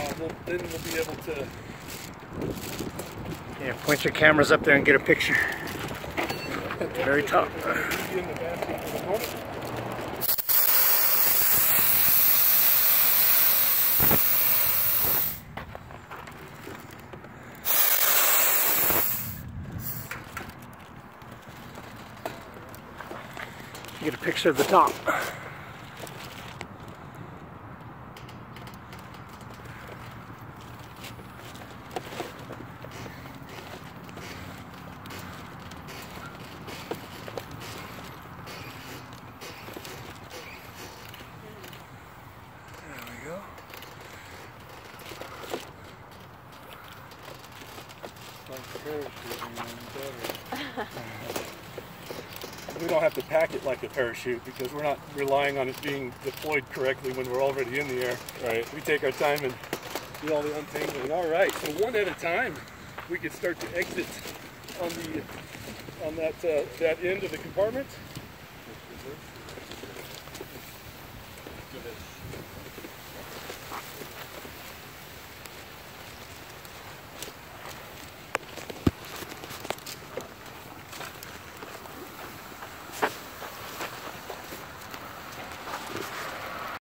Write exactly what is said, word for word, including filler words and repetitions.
uh, we'll, then we'll be able to... Yeah, point your cameras up there and get a picture. At the very top. Get a picture of the top. There we go. We don't have to pack it like a parachute because we're not relying on it being deployed correctly when we're already in the air. Right. We take our time and do all the untangling. All right, so one at a time, we can start to exit on the on that uh, that end of the compartment.